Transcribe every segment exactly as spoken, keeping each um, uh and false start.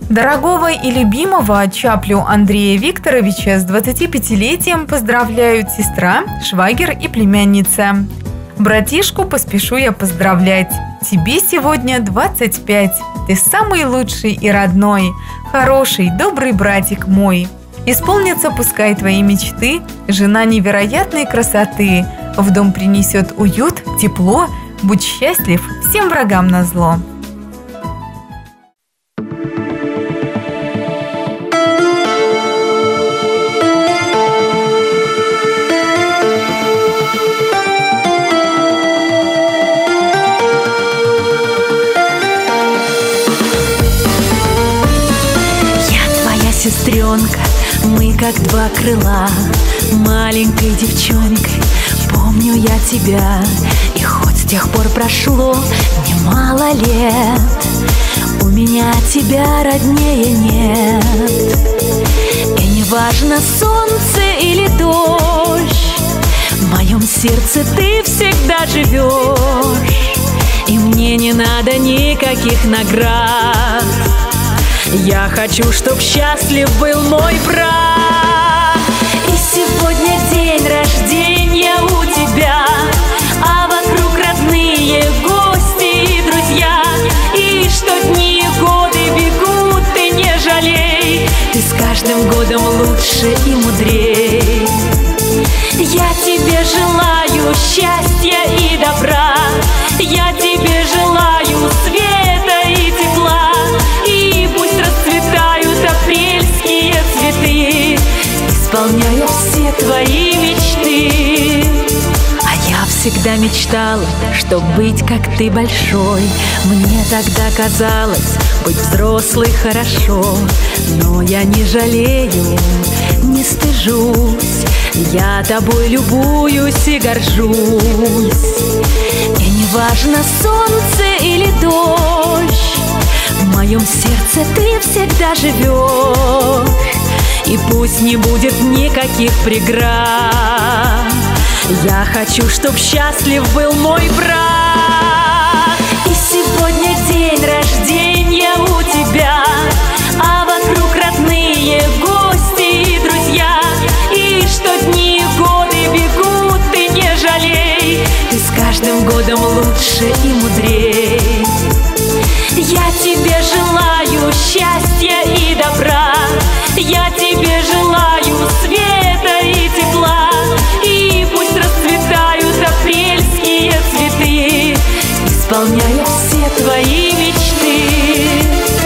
Дорогого и любимого Чаплю Андрея Викторовича с двадцатипятилетием поздравляют сестра, швагер и племянница. Братишку поспешу я поздравлять. Тебе сегодня двадцать пять. Ты самый лучший и родной, хороший, добрый братик мой. Исполнятся пускай твои мечты, жена невероятной красоты. В дом принесет уют, тепло, будь счастлив всем врагам назло. Сестренка, мы как два крыла, маленькой девчонкой помню я тебя. И хоть с тех пор прошло немало лет, у меня тебя роднее нет. И не важно, солнце или дождь, в моем сердце ты всегда живешь. И мне не надо никаких наград, я хочу, чтоб счастлив был мой брат. И сегодня день рождения у тебя, а вокруг родные гости и друзья. И что дни и годы бегут, ты не жалей, ты с каждым годом лучше и мудрей. Я тебе желаю счастья и добра, я тебе желаю света и тепла. И пусть расцветают апрельские цветы, исполняя все твои мечты. А я всегда мечтала, чтоб быть как ты большой. Мне тогда казалось, быть взрослой хорошо. Но я не жалею, не стыжусь, я тобой любуюсь и горжусь. И не важно, солнце или дождь, в моем сердце ты всегда живешь. И пусть не будет никаких преград, я хочу, чтоб счастлив был мой брат. И сегодня день рождения у тебя, а вокруг родные гости и друзья. И что дни и годы бегут, ты не жалей, ты с каждым годом лучше и мудрей. Я тебе желаю счастья и добра, я тебе желаю света и тепла. И пусть расцветают апрельские цветы, исполняя все твои мечты.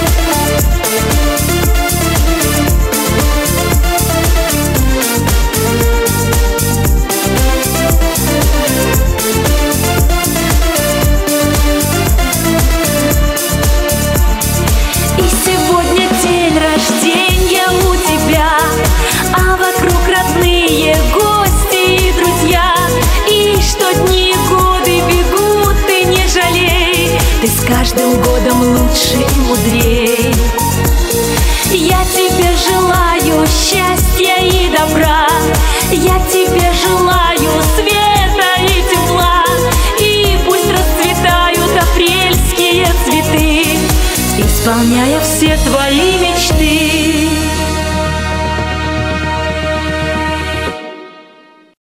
Ты с каждым годом лучше и мудрей. Я тебе желаю счастья и добра, я тебе